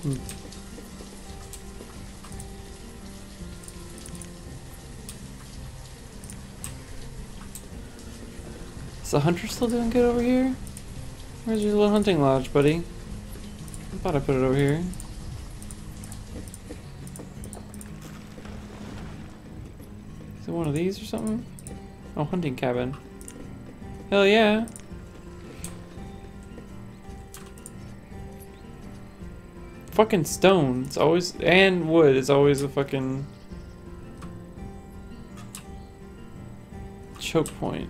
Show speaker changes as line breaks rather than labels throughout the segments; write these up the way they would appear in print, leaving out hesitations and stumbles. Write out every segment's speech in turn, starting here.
Is the hunter still doing good over here? Where's your little hunting lodge, buddy? I thought I put it over here. Is it one of these or something? Oh, hunting cabin. Hell yeah. Fucking stone. It's always, and wood is always a fucking choke point.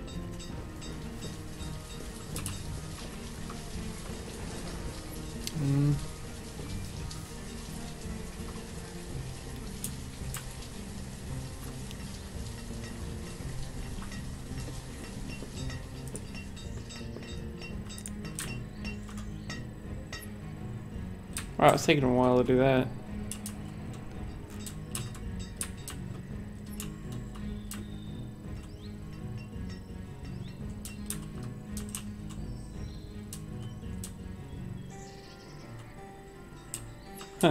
Wow, it's taking a while to do that. Huh.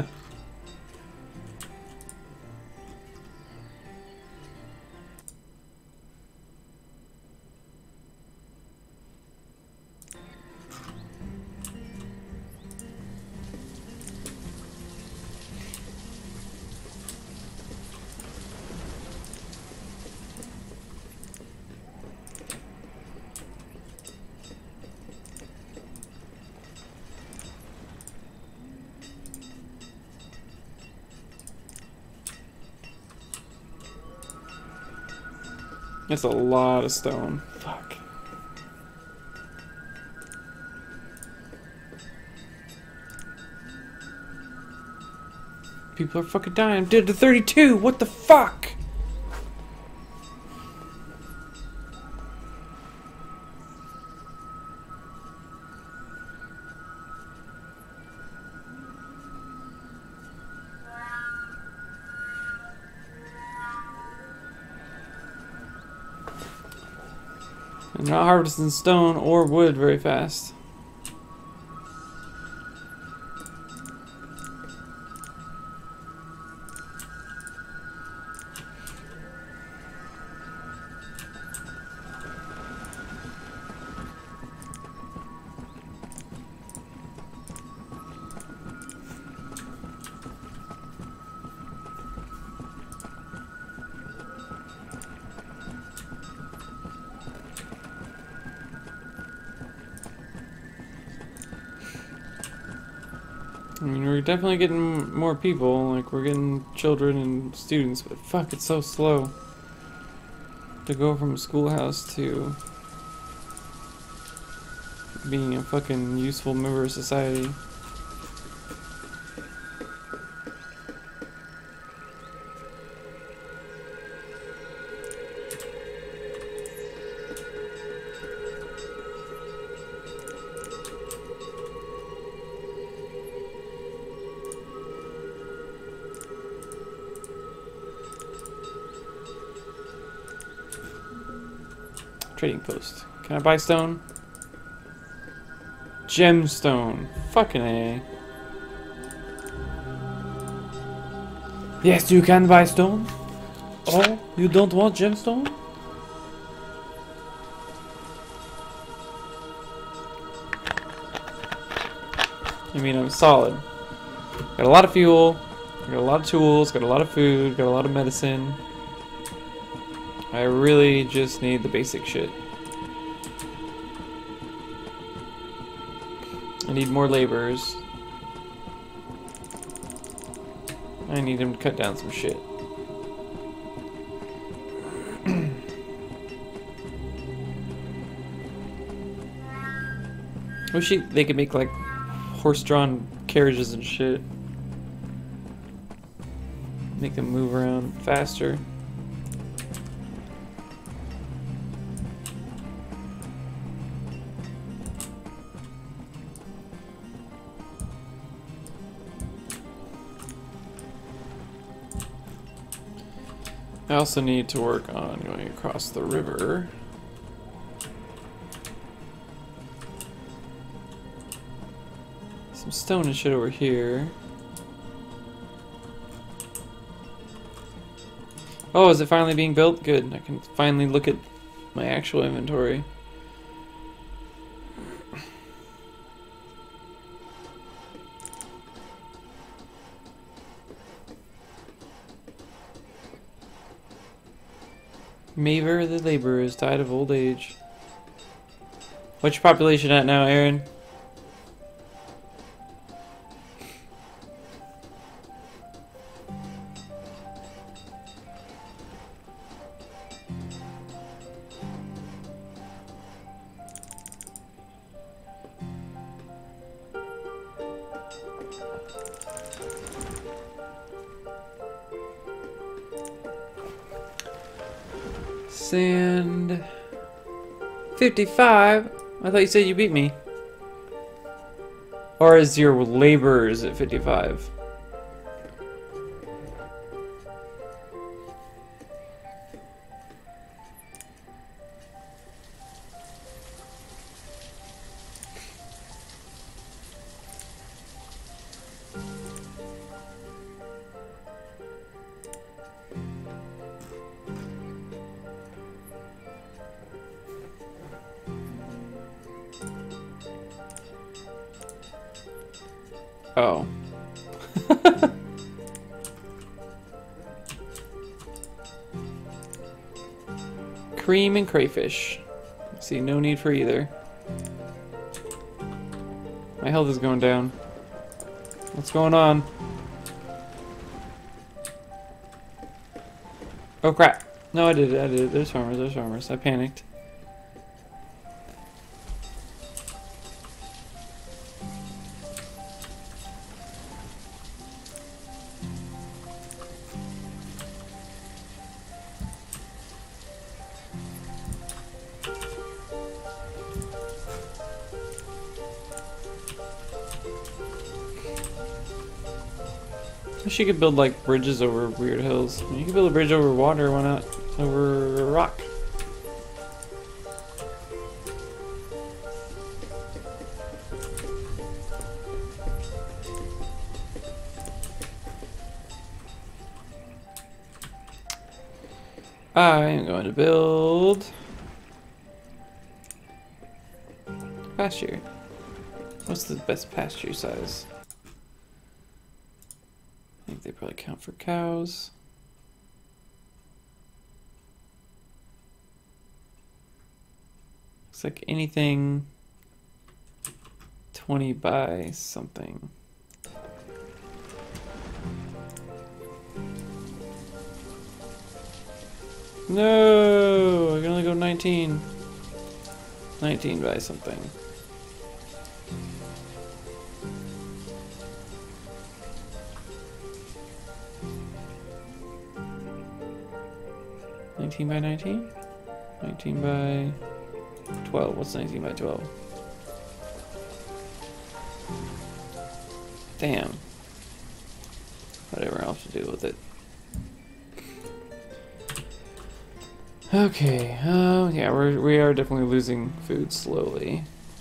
That's a lot of stone. Fuck. People are fucking dying. Dude, to 32! What the fuck? I'm not harvesting stone or wood very fast. I mean, we're definitely getting more people, like we're getting children and students, but fuck, it's so slow to go from a schoolhouse to being a fucking useful member of society. Trading post. Can I buy stone? Gemstone. Fucking A. Yes, you can buy stone. Oh, you don't want gemstone? I mean, I'm solid. Got a lot of fuel. Got a lot of tools. Got a lot of food. Got a lot of medicine. I really just need the basic shit. I need more laborers. I need him to cut down some shit. Wish they could make like horse-drawn carriages and shit. Make them move around faster. I also need to work on going across the river. Some stone and shit over here. Oh, is it finally being built? Good. I can finally look at my actual inventory. Maver the laborer is died of old age. What's your population at now, Aaron? Sand 55. I thought you said you beat me. Or is your laborers at 55? Oh. Cream and crayfish. See, no need for either. My health is going down. What's going on? Oh crap. No, I did it. I did it. There's farmers. There's farmers. I panicked. Wish you could build like bridges over weird hills. You could build a bridge over water, why not? Over a rock. I am going to build pasture. What's the best pasture size? I think they probably count for cows. Looks like anything 20 by something. No, I can only go 19. 19 by something. By 19? 19 by 12. What's 19 by 12? Damn. Whatever else to do with it. Okay, yeah, we are definitely losing food slowly.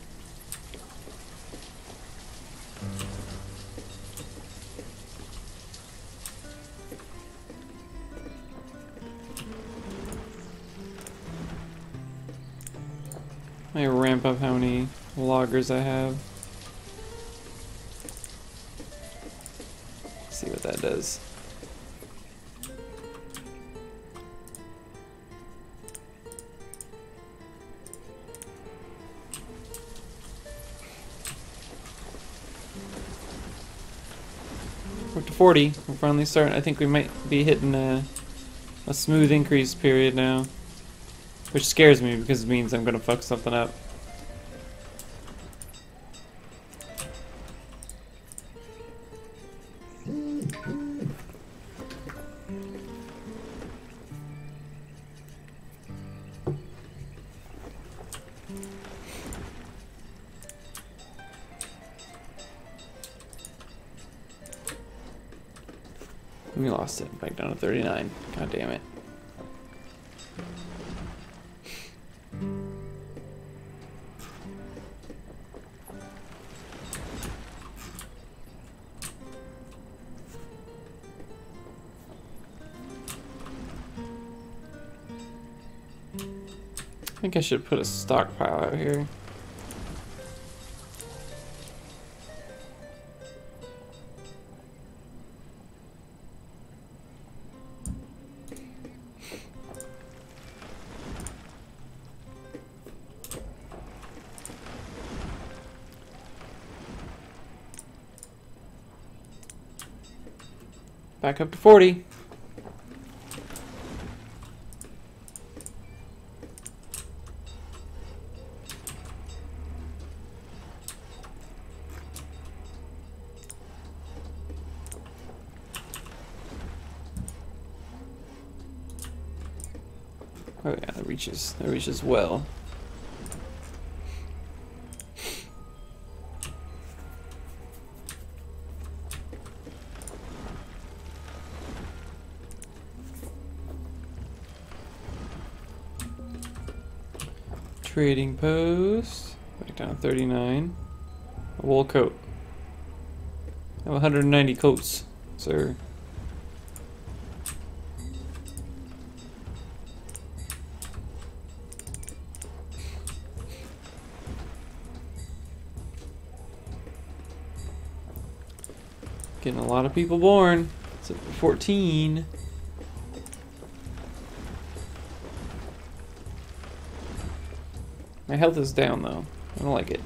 Let me ramp up how many loggers I have. See what that does. We're up to 40. We're finally starting. I think we might be hitting a smooth increase period now. Which scares me because it means I'm gonna fuck something up. We lost it. Back down to 39. God damn it. think I should put a stockpile out here. Back up to 40. Oh yeah, that reaches well. Trading post. Back down to 39. A wool coat. I have 190 coats, sir. Getting a lot of people born. It's at 14. My health is down though. I don't like it.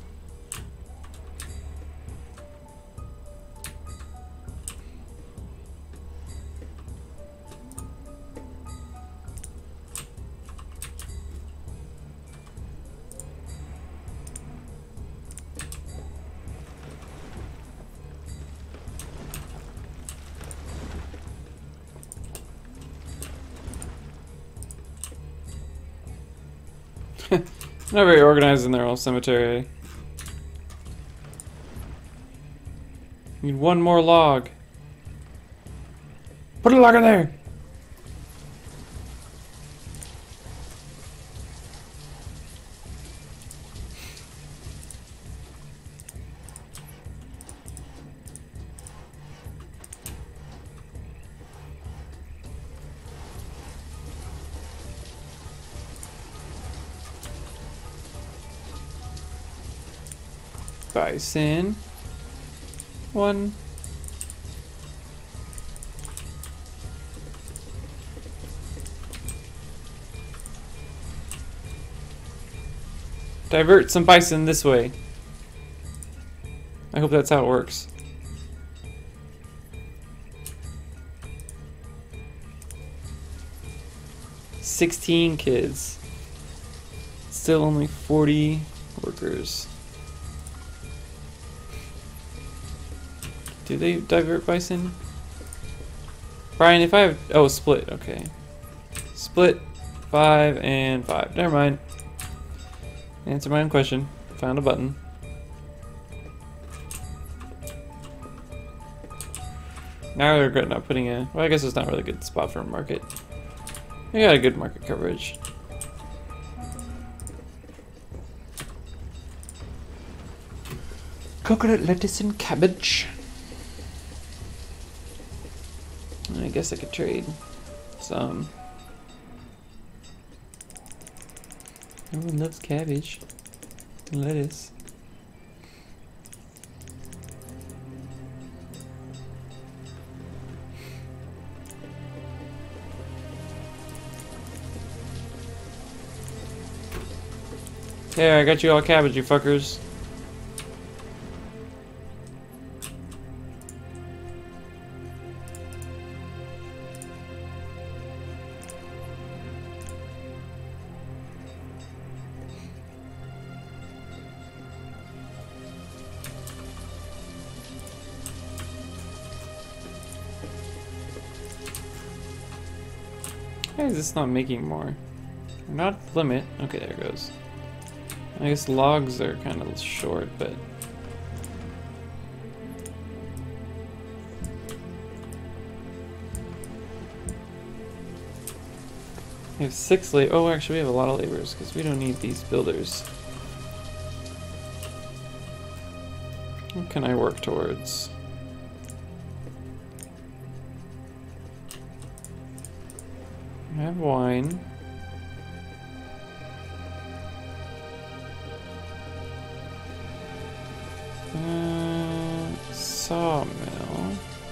Not very organized in their own cemetery. Need one more log. Put a log in there! Bison. One. Divert some bison this way. I hope that's how it works. "16 kids. Still only 40 workers." Do they divert bison? Brian, if I have... Oh, split. Okay. Split 5 and 5. Never mind. Answer my own question. Found a button. Now I regret not putting a... Well, I guess it's not really a good spot for a market. I got a good market coverage. Coconut, lettuce, and cabbage. I guess I could trade some. Everyone loves cabbage and lettuce. There, I got you all cabbage, you fuckers. Why is this not making more? We're not at the limit. Okay, there it goes. I guess logs are kind of short, but... We have 6 labor. Oh, actually, we have a lot of laborers because we don't need these builders. What can I work towards? I have wine. Sawmill.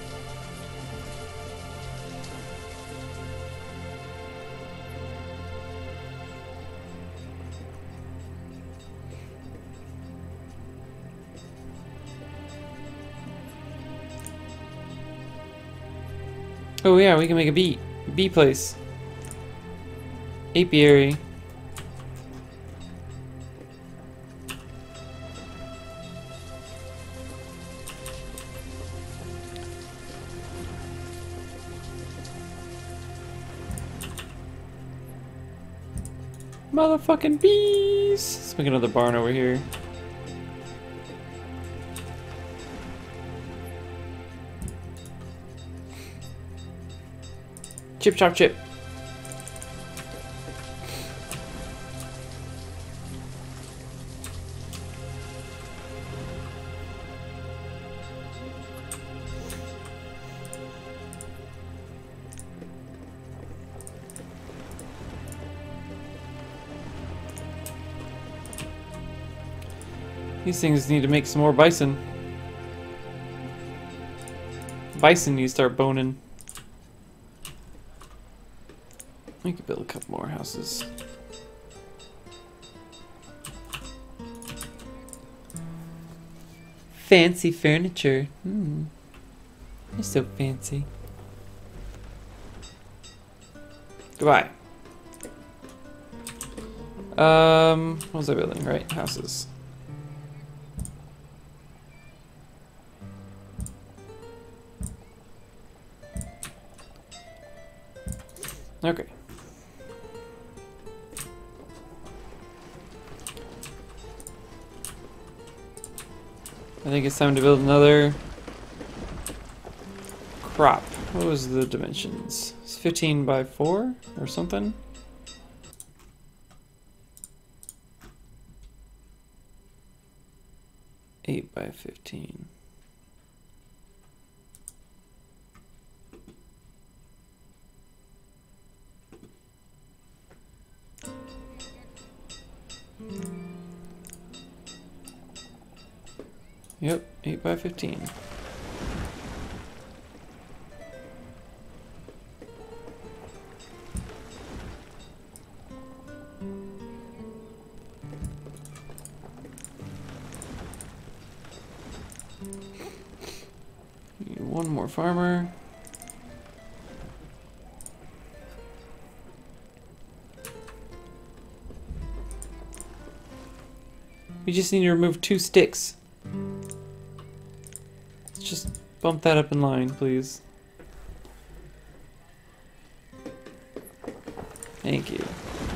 Oh yeah, we can make a bee place. Apiary. Motherfucking bees! Let's make another barn over here. Chip chop chip. These things need to make some more bison. Bison need to start boning. We could build a couple more houses. Fancy furniture. You're so fancy. Goodbye. What was I building? Right, houses. Okay. I think it's time to build another crop. What was the dimensions? It's 15 by 4 or something? Eight by 15. Yep, 8 by 15. Need one more farmer. We just need to remove 2 sticks. Let's just bump that up in line, please. Thank you.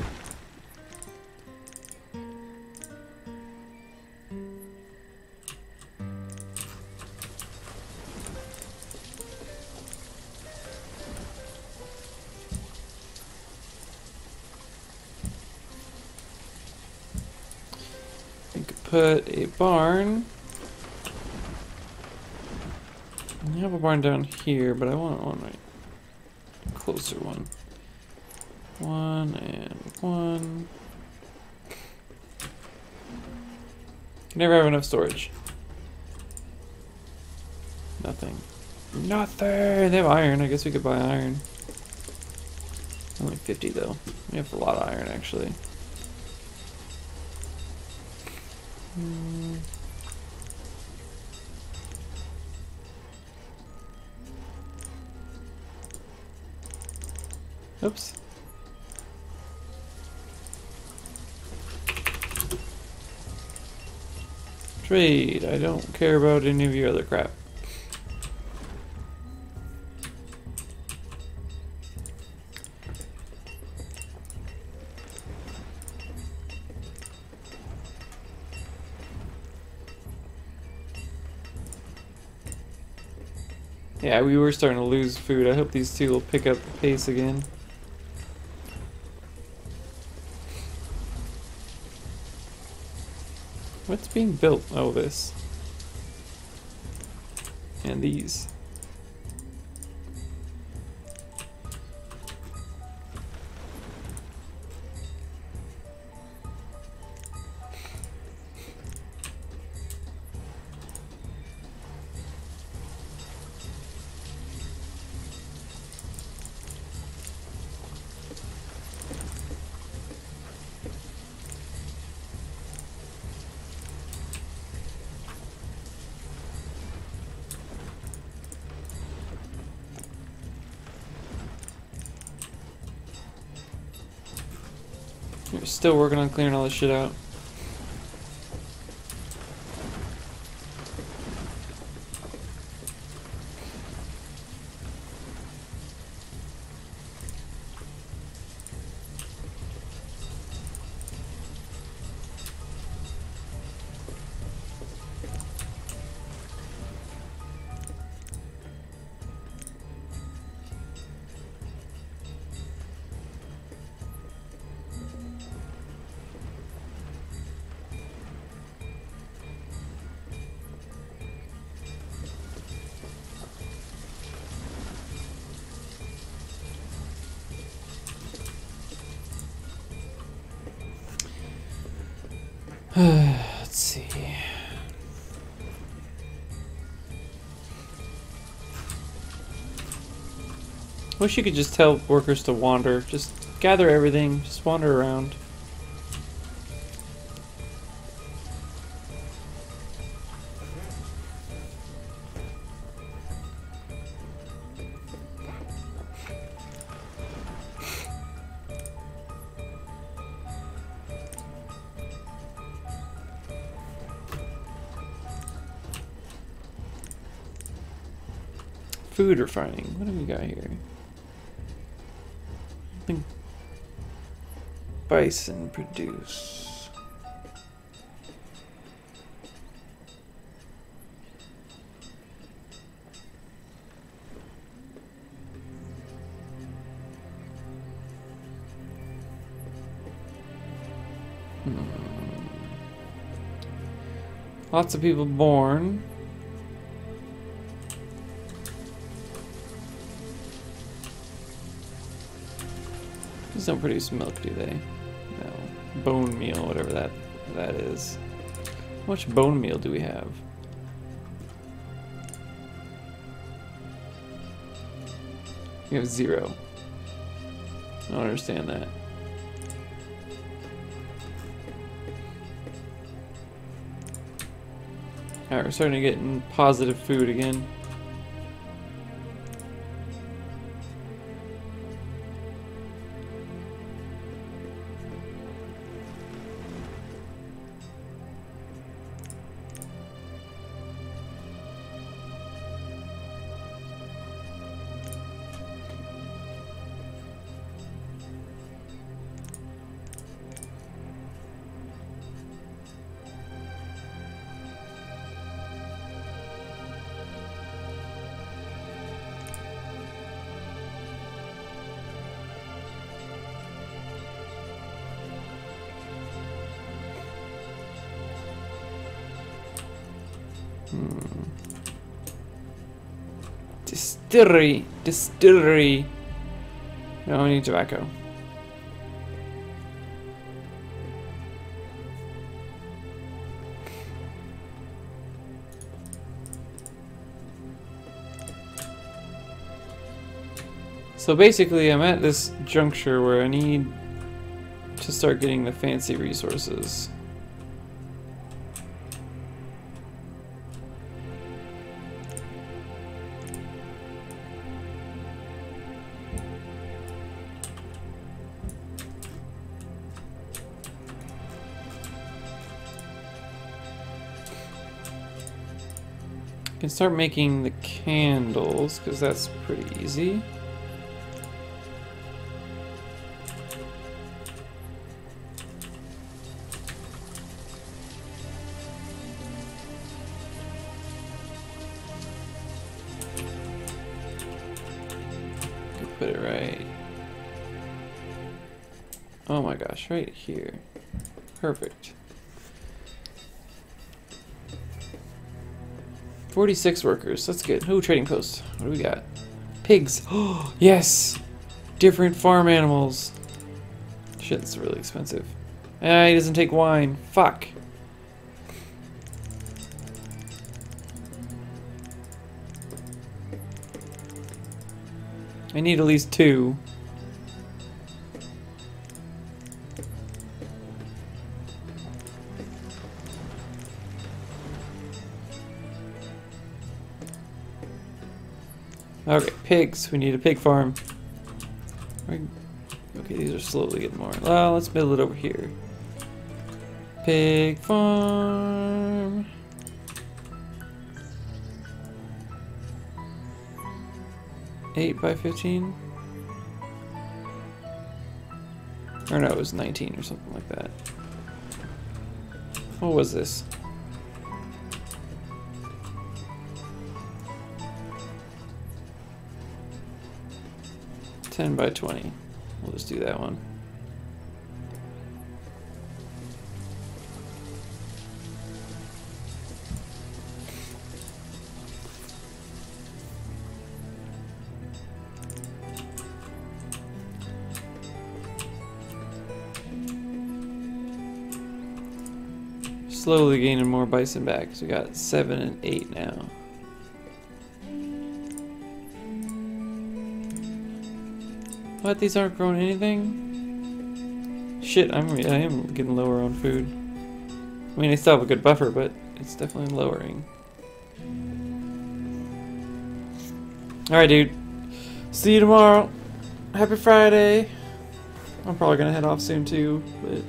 We could put a barn. I have a barn down here, but I want one right closer one. 1 and 1. Can never have enough storage. Nothing. Nothing! They have iron. I guess we could buy iron. Only 50 though. We have a lot of iron actually. Oops. Trade. I don't care about any of your other crap. Yeah, we were starting to lose food. I hope these two will pick up the pace again. What's being built? Oh, this. And these. We're still working on clearing all this shit out. Let's see. Wish you could just tell workers to wander. Just gather everything. Just wander around. Food refining. What do we got here? I think bison produce. Lots of people born. These don't produce milk, do they? No. Bone meal, whatever that is. How much bone meal do we have? We have 0. I don't understand that. Alright, we're starting to get in positive food again. Distillery. No, we need tobacco. So basically, I'm at this juncture where I need to start getting the fancy resources. I can start making the candles, because that's pretty easy. Put it right. Oh my gosh, right here. Perfect. 46 workers. That's good. Oh, trading post. What do we got? Pigs. Oh, yes! Different farm animals. Shit, it's really expensive. Ah, he doesn't take wine. Fuck. I need at least 2. Okay, pigs. We need a pig farm. Okay, Okay, these are slowly getting more. Well, let's build it over here. Pig farm. Eight by 15? Or no, it was 19 or something like that. What was this? $10 by 20. We'll just do that one. Slowly gaining more bison back, so we got 7 and 8 now. What? These aren't growing anything? Shit, I am getting lower on food. I mean, I still have a good buffer, but it's definitely lowering. Alright, dude. See you tomorrow. Happy Friday. I'm probably gonna head off soon too, but...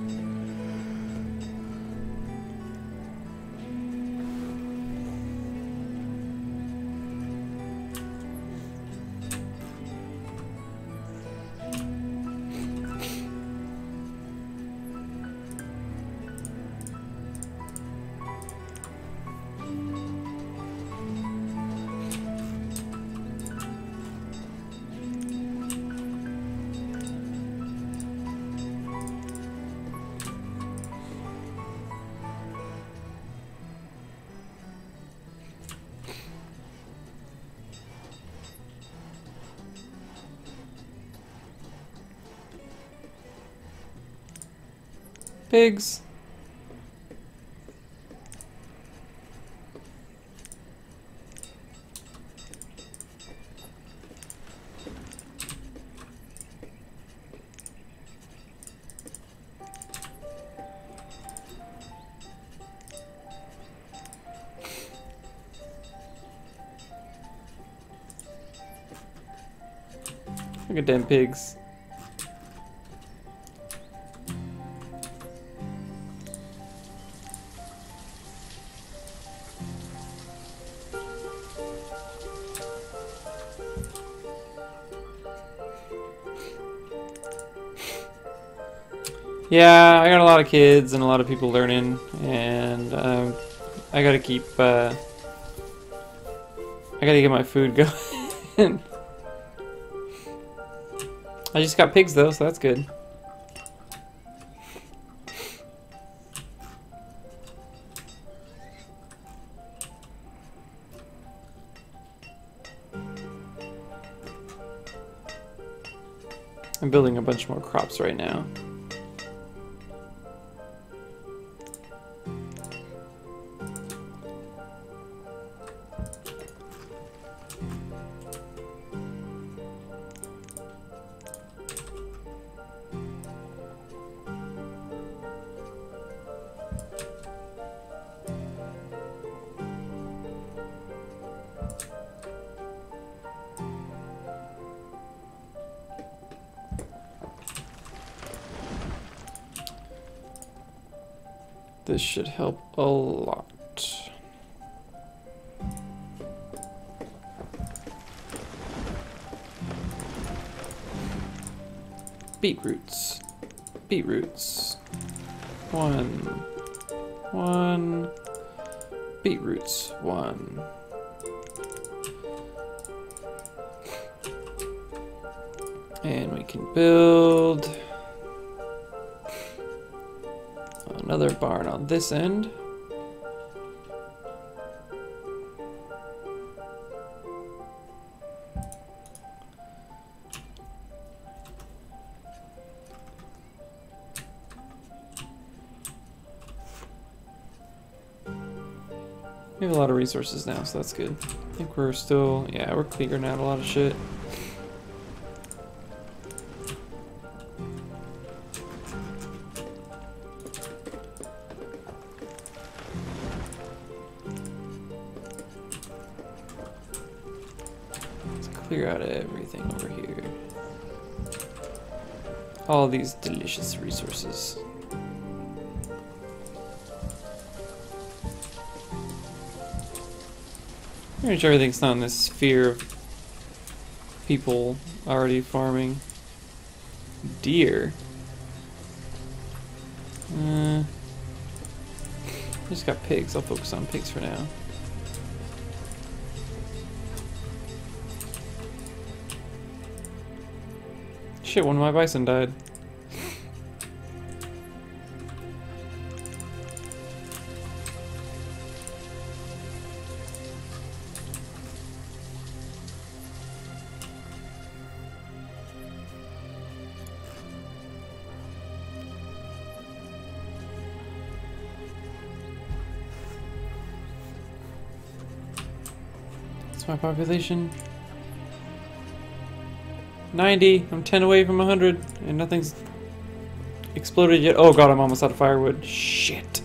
Pigs. Look at them pigs. Yeah, I got a lot of kids and a lot of people learning, and I gotta keep, I gotta get my food going. I just got pigs though, so that's good. I'm building a bunch more crops right now. This should help a lot. Beetroots. Beetroots. One. Beetroots. One. And we can build another barn on this end. We have a lot of resources now, so that's good. I think we're still, yeah, we're clearing out a lot of shit. Let's clear out everything over here. All these delicious resources. Pretty sure everything's not in this sphere of people already farming. Deer. Just got pigs. I'll focus on pigs for now. Shit, one of my bison died. What's my population? 90. I'm 10 away from 100, and nothing's exploded yet. Oh god, I'm almost out of firewood. Shit.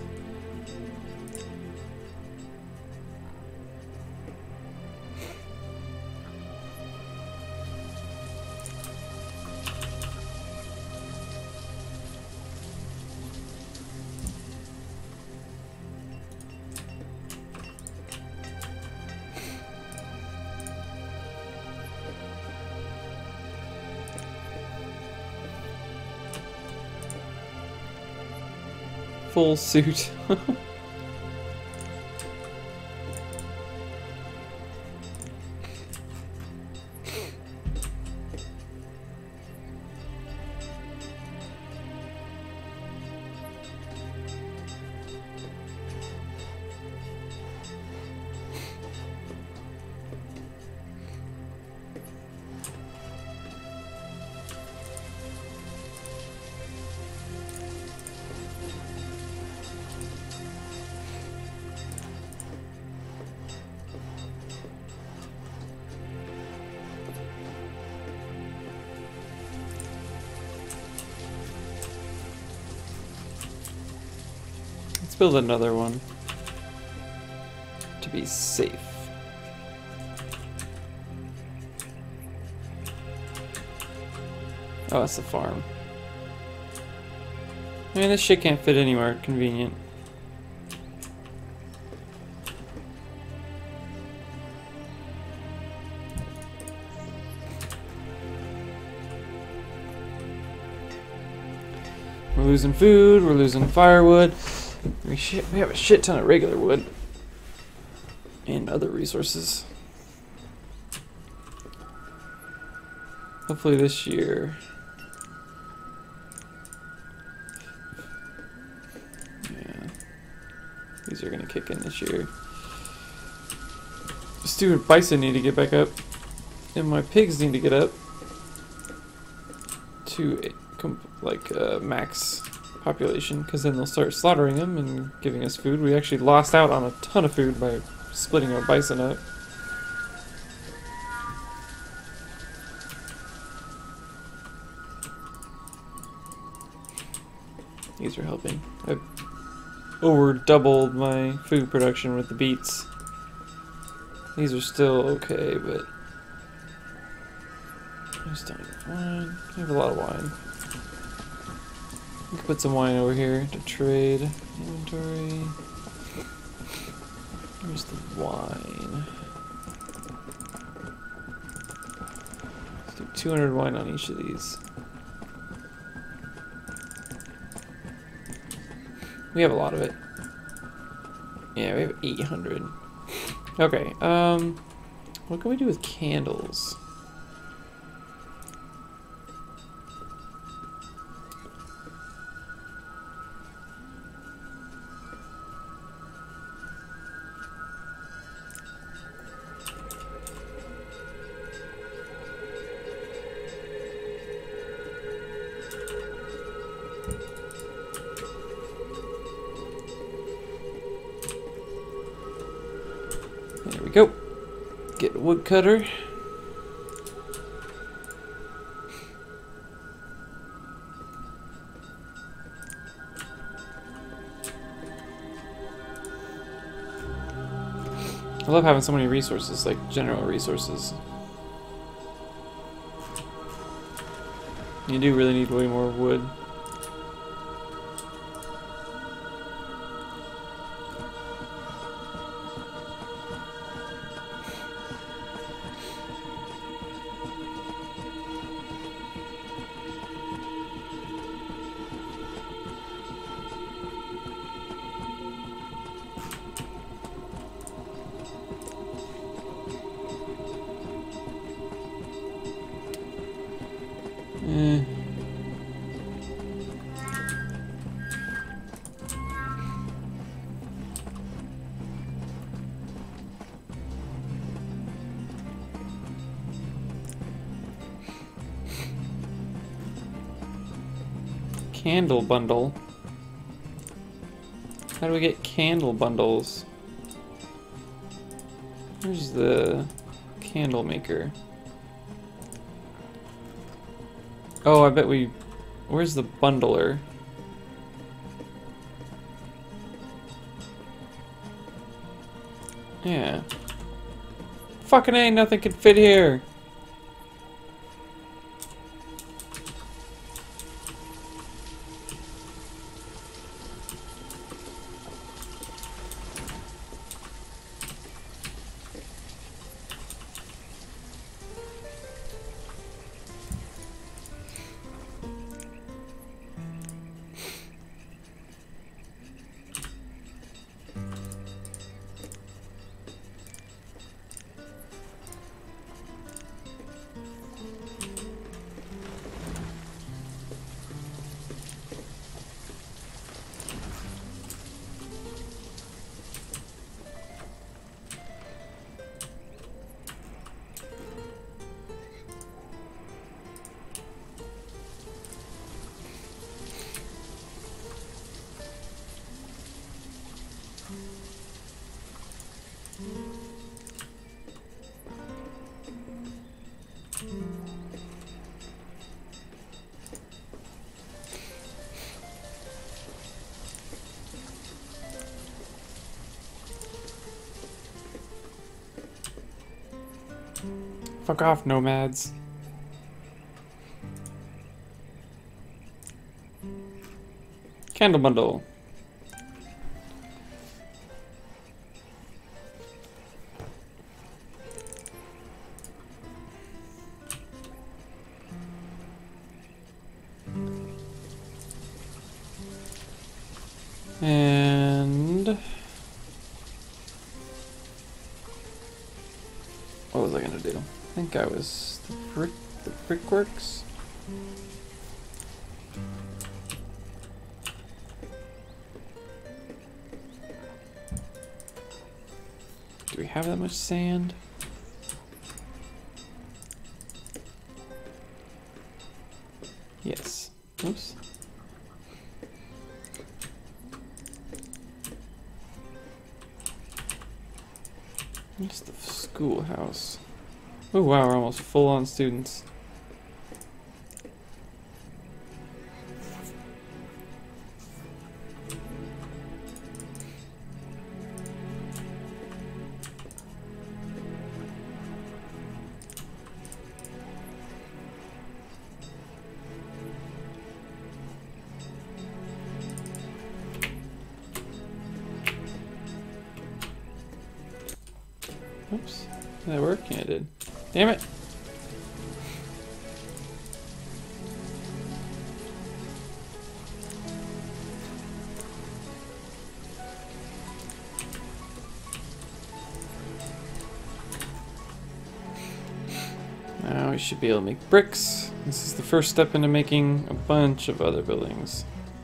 Full suit. Let's build another one to be safe. Oh, that's the farm. I mean, this shit can't fit anywhere convenient. We're losing food, we're losing firewood. We have a shit ton of regular wood and other resources. Hopefully this year. Yeah. These are gonna kick in this year. Stupid bison need to get back up. And my pigs need to get up to max population, because then they'll start slaughtering them and giving us food. We actually lost out on a ton of food by splitting our bison up. These are helping. I've over doubled my food production with the beets. These are still okay, but I just don't have wine. I have a lot of wine. We can put some wine over here to trade. Inventory. Here's the wine. Let's do 200 wine on each of these. We have a lot of it. Yeah, we have 800. Okay, what can we do with candles? There we go. Get a woodcutter. I love having so many resources, like general resources. You do really need way more wood. Eh. Candle bundle. How do we get candle bundles? Where's the candle maker? Oh, I bet we... Where's the bundler? Yeah. Fucking A, nothing can fit here. Fuck off, nomads. Candle bundle. And what was I gonna do? I think I was the brickworks. Do we have that much sand? Yes. Oops. What's the schoolhouse? Oh wow, we're almost full on students. Oops. Did that work? Yeah, it did. Damn it! Now we should be able to make bricks. This is the first step into making a bunch of other buildings.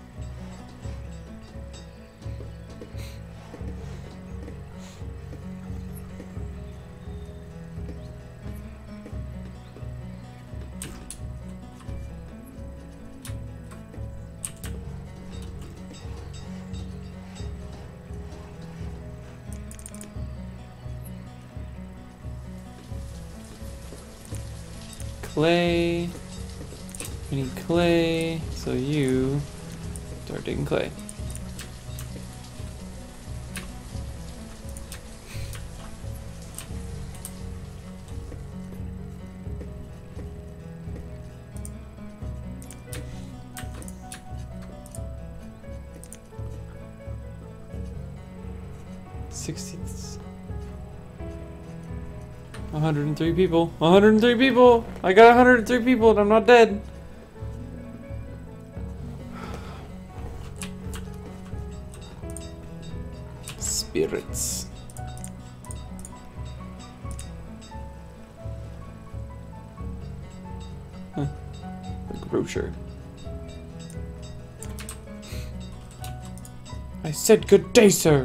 Clay. We need clay, so you start digging clay. 60. 103 people. 103 people! I got 103 people and I'm not dead. Spirits. Huh. The grocer. I said good day, sir.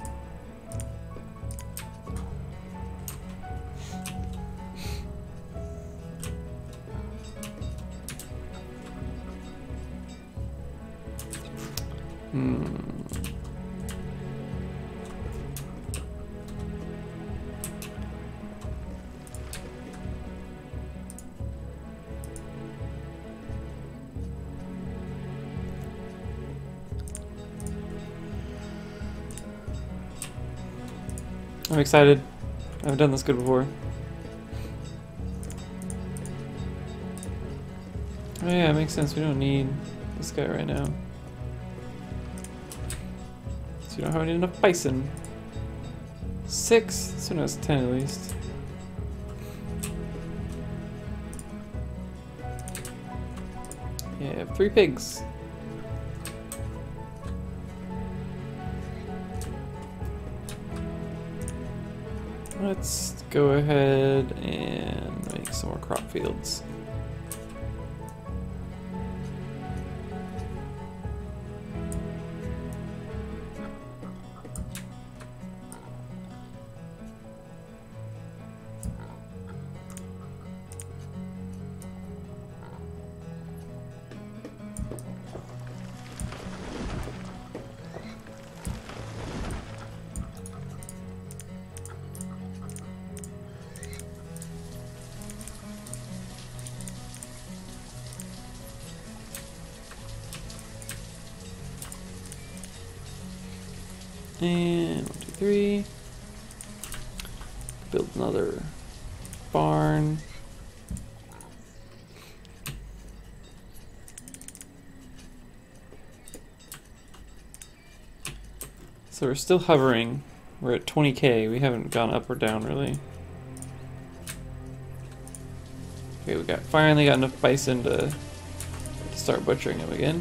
I'm excited. I haven't done this good before. Oh yeah, it makes sense. We don't need this guy right now. So we don't have enough bison. 6? This one has 10 at least. Yeah, I have 3 pigs. Let's go ahead and make some more crop fields. And 1, 2, 3. Build another barn. So we're still hovering. We're at 20k. We haven't gone up or down really. Okay, we finally got enough bison to start butchering them again.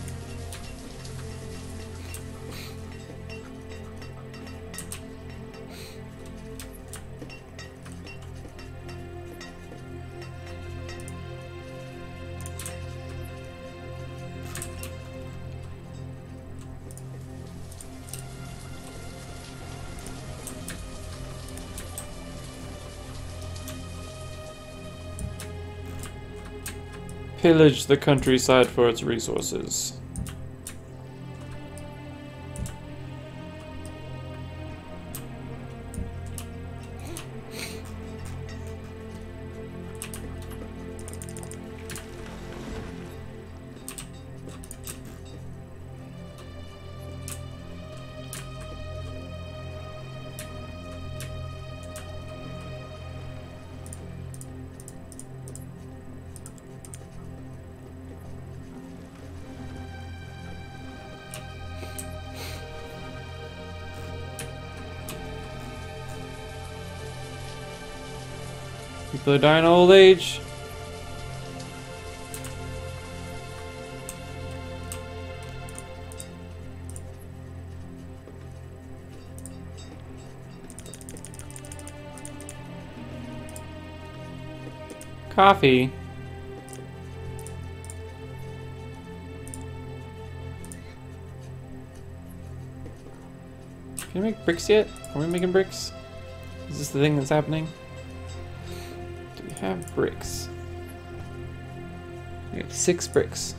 Pillage the countryside for its resources. People are dying of old age. Coffee. Can we make bricks yet? Are we making bricks? Is this the thing that's happening? Do we have bricks? We have 6 bricks.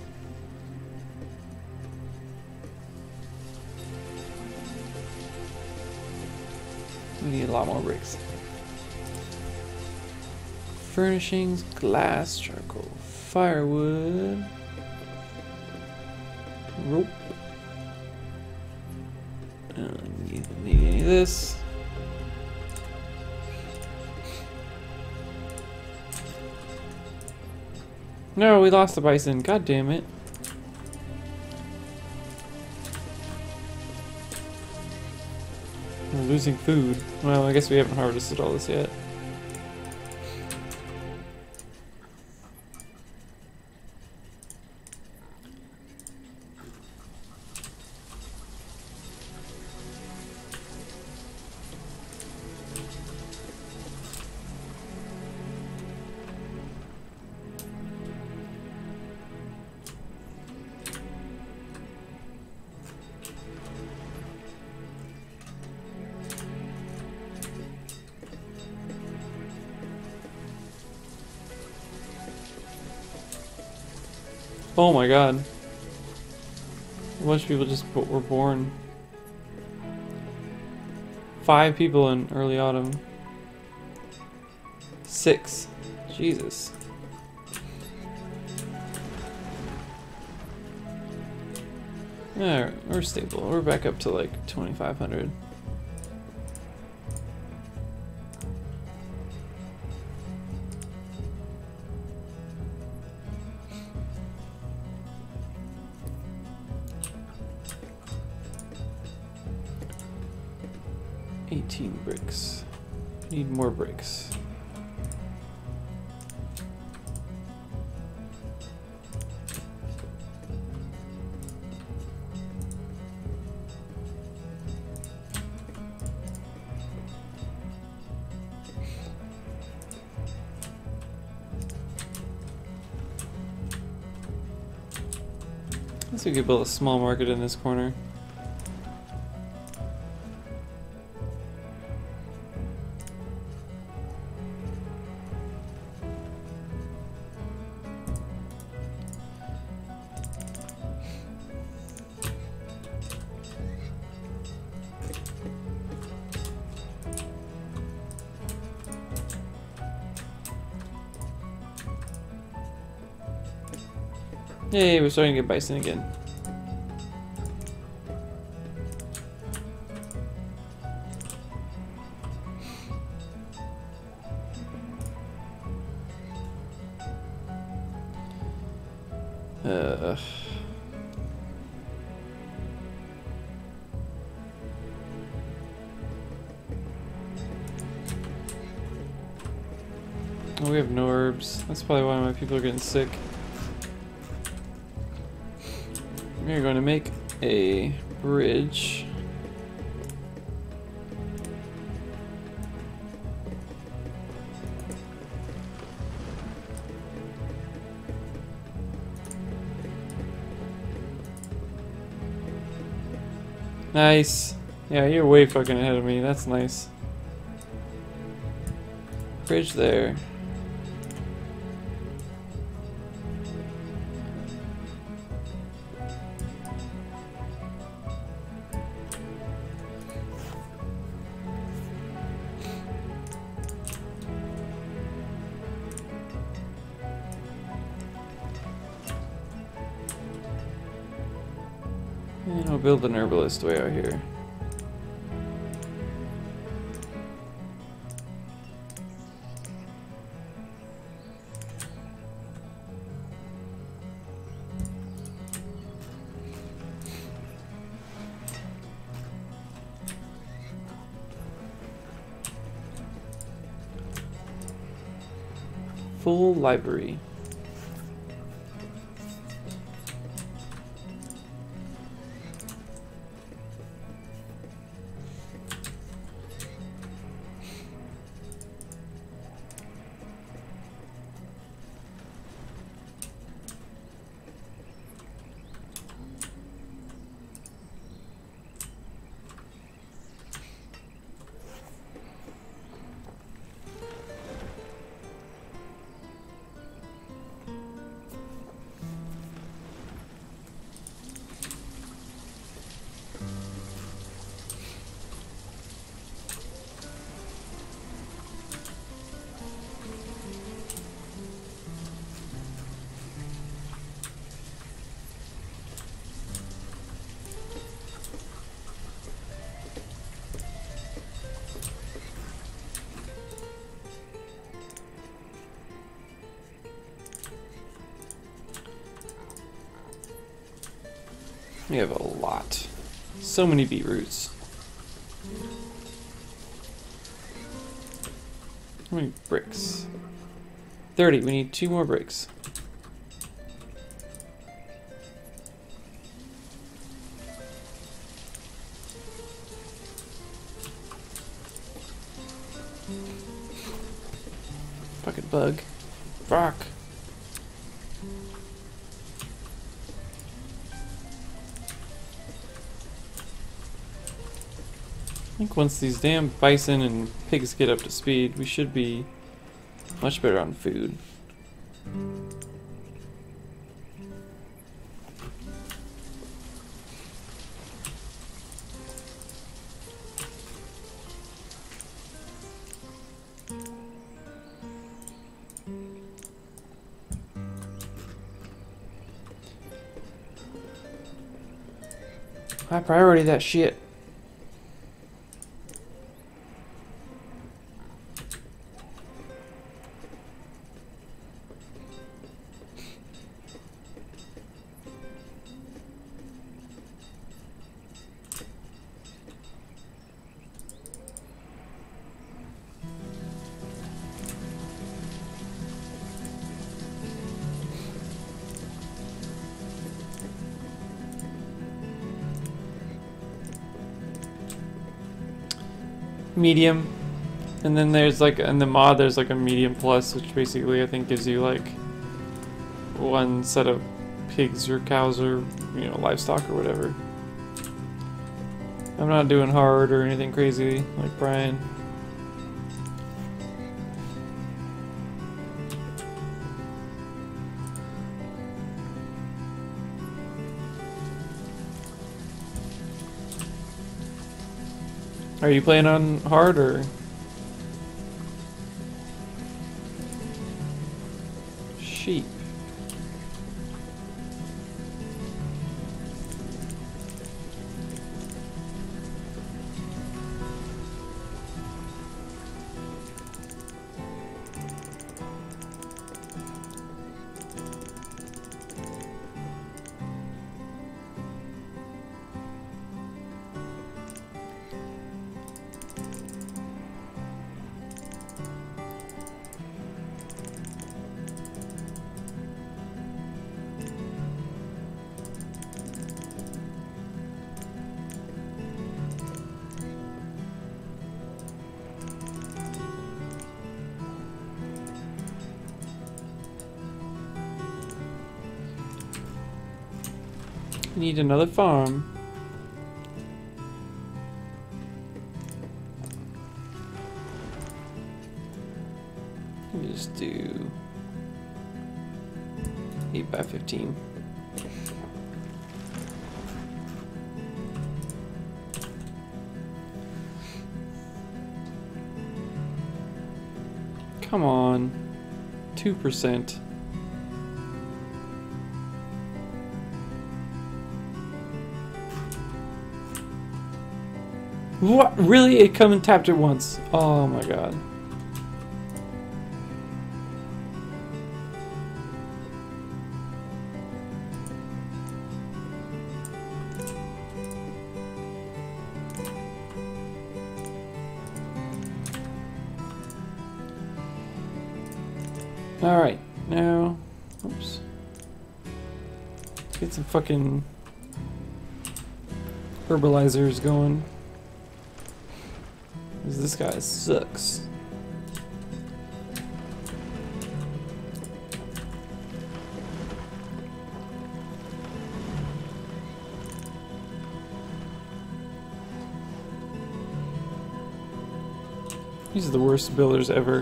We need a lot more bricks. Furnishings, glass, charcoal, firewood, rope. I don't need any of this. No, we lost the bison. God damn it. losing food. Well, I guess we haven't harvested all this yet. Oh my god. A bunch of people just were born. 5 people in early autumn. 6. Jesus. Yeah, we're stable. We're back up to like 2,500. Bricks. Need more bricks. I guess we could build a small market in this corner. Yay, we're starting to get bison again. Oh, we have no herbs. That's probably why my people are getting sick. We're going to make a bridge. Nice. Yeah, you're way fucking ahead of me. That's nice. Bridge there. And I'll build an herbalist way out here. Full library. We have a lot. So many beetroots. How many bricks? 30. We need 2 more bricks. Fucking bug. Fuck. I think once these damn bison and pigs get up to speed, we should be much better on food. High priority that shit. Medium, and then there's like in the mod there's like a medium plus, which basically I think gives you like 1 set of pigs or cows or, you know, livestock or whatever. I'm not doing hard or anything crazy like Brian. Are you playing on hard or? Sheep. Need another farm. Let me just do 8 by 15. Come on, 2%. What? Really? It come and tapped it once. Oh my god. Alright, now... Oops. Let's get some fucking... herbalizers going. Because this guy sucks. These are the worst builders ever.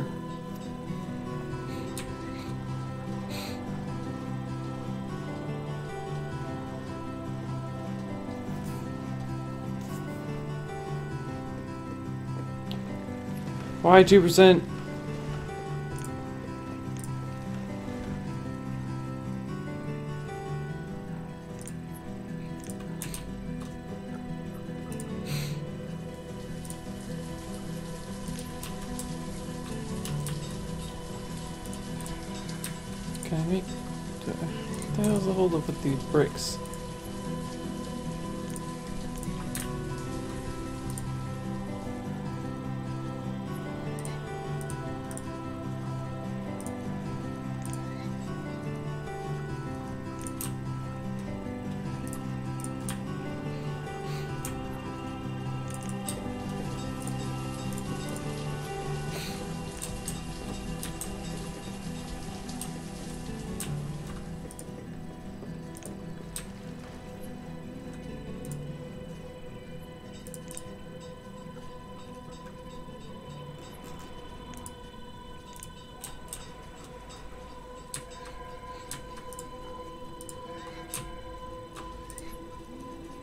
Why 2%? Can I make... What the hell's the hold up with these bricks?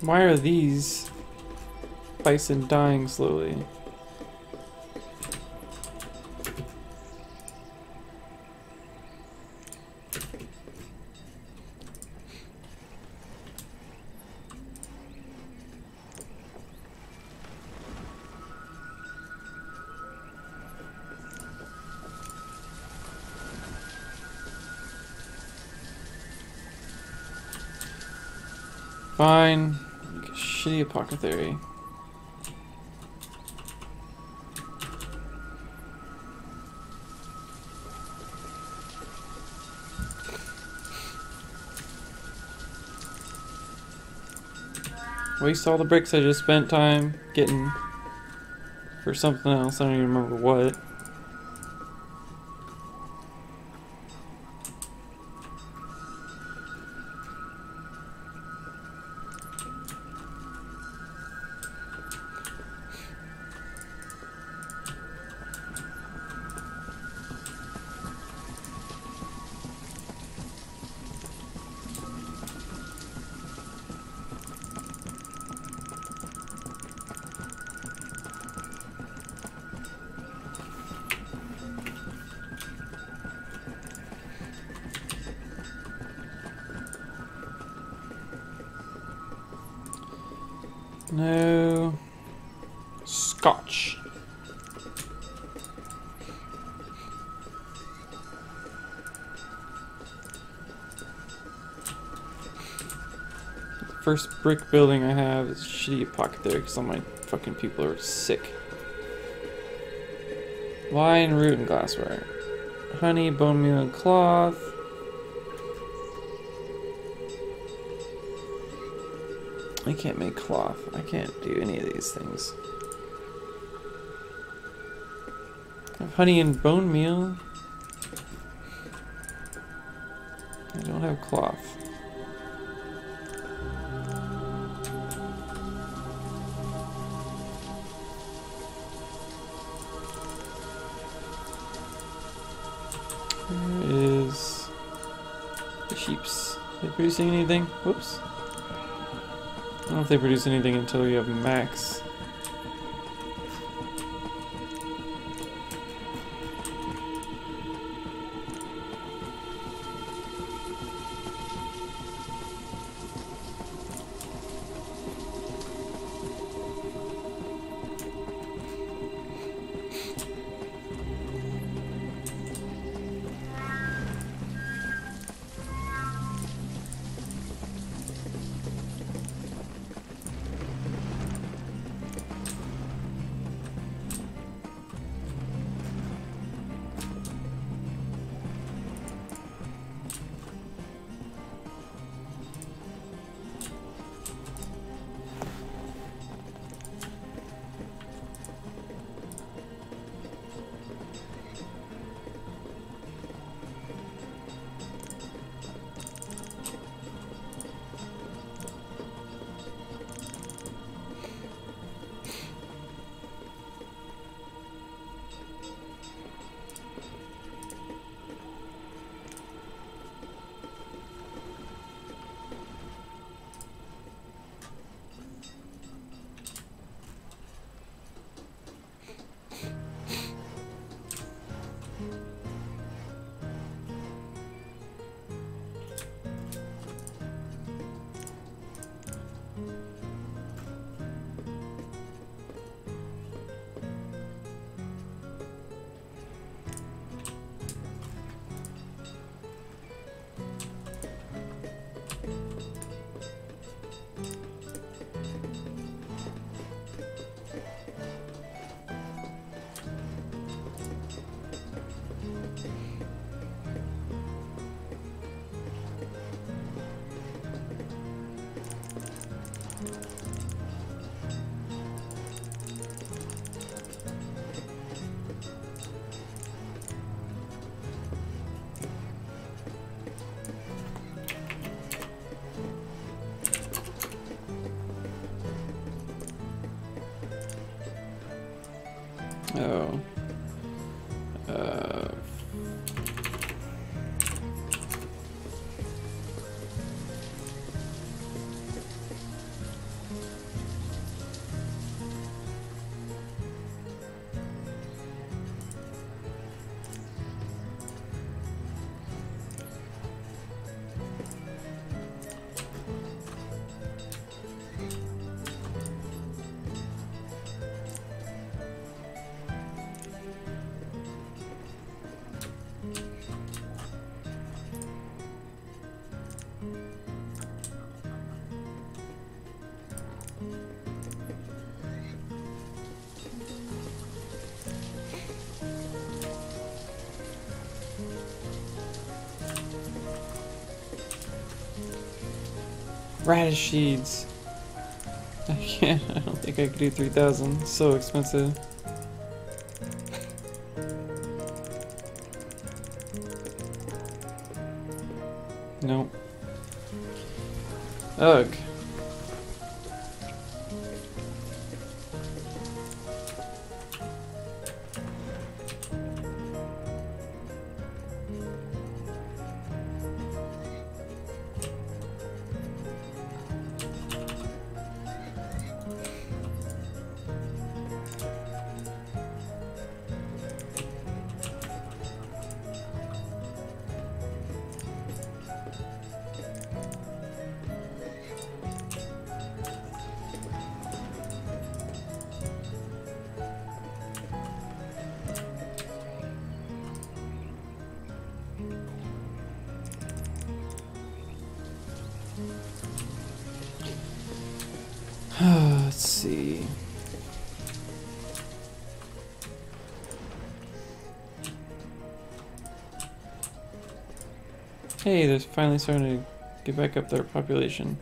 Why are these bison dying slowly? Fine. Shitty apothecary. Waste all the bricks I just spent time getting for something else. I don't even remember what. No. Scotch. The first brick building I have is shitty apothecary because all my fucking people are sick. Wine, root, and glassware. Honey, bone meal, and cloth. I can't make cloth. I can't do any of these things. I have honey and bone meal. I don't have cloth. Where is the sheeps? Are they producing anything? Whoops. I don't know if they produce anything until you have max. Oh. Radish seeds. I can't. I don't think I could do 3,000. It's so expensive. Nope. Ugh. Let's see. Hey, they're finally starting to get back up their population.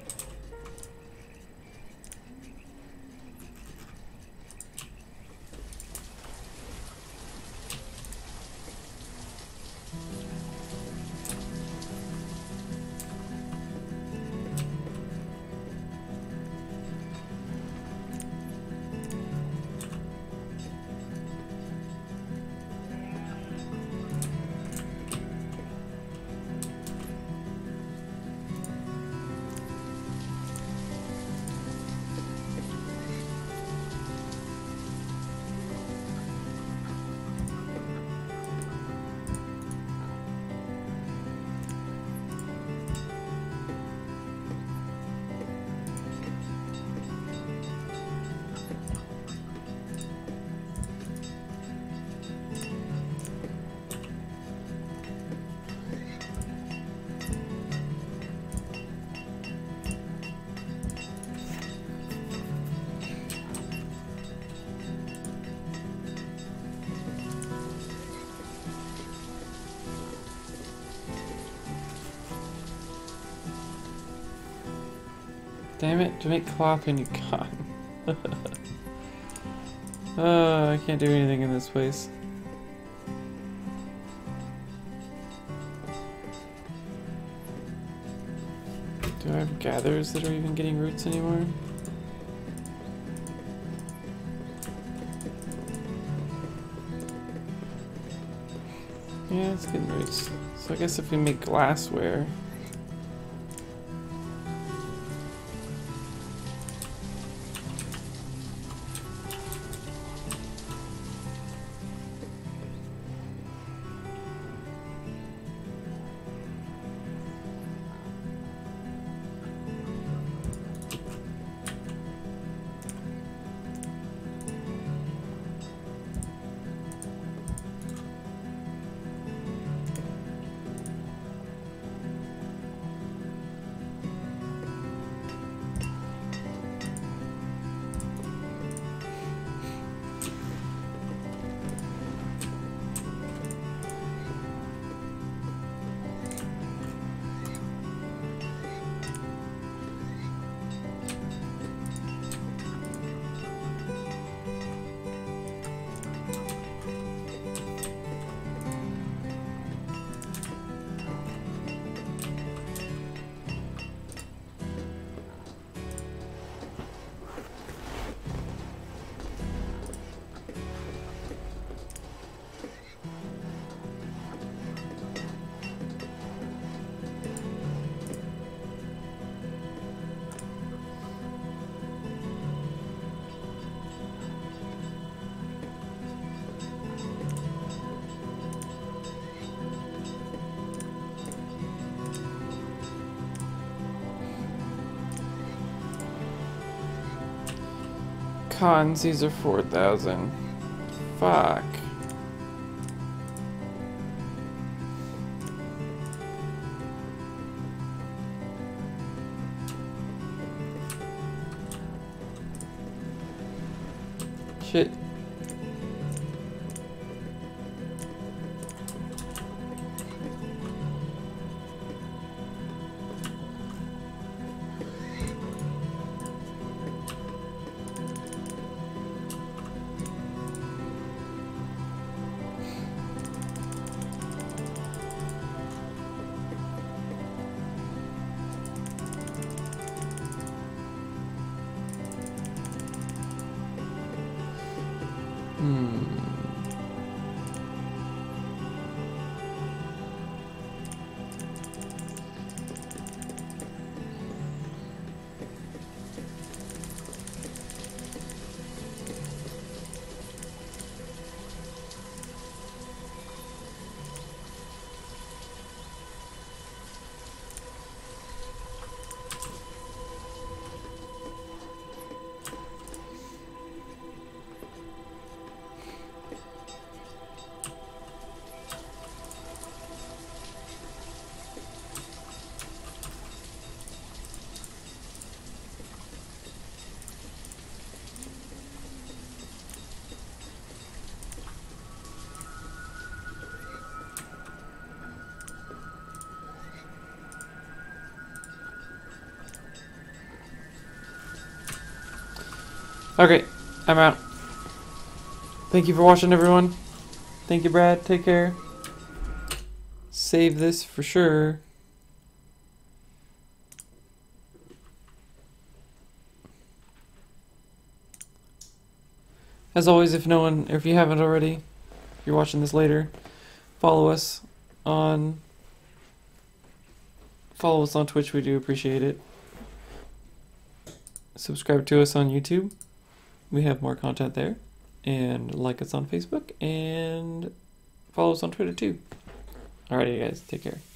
Damn it, to make cloth when you cotton. I can't do anything in this place. Do I have gatherers that are even getting roots anymore? Yeah, it's getting roots. So I guess if we make glassware... Cons, these are 4,000. Fuck. Shit. Okay, I'm out. Thank you for watching, everyone. Thank you, Brad. Take care. Save this for sure. As always, if you haven't already, if you're watching this later, follow us on Twitch. We do appreciate it. Subscribe to us on YouTube. We have more content there. And like us on Facebook and follow us on Twitter too. Alrighty, guys, take care.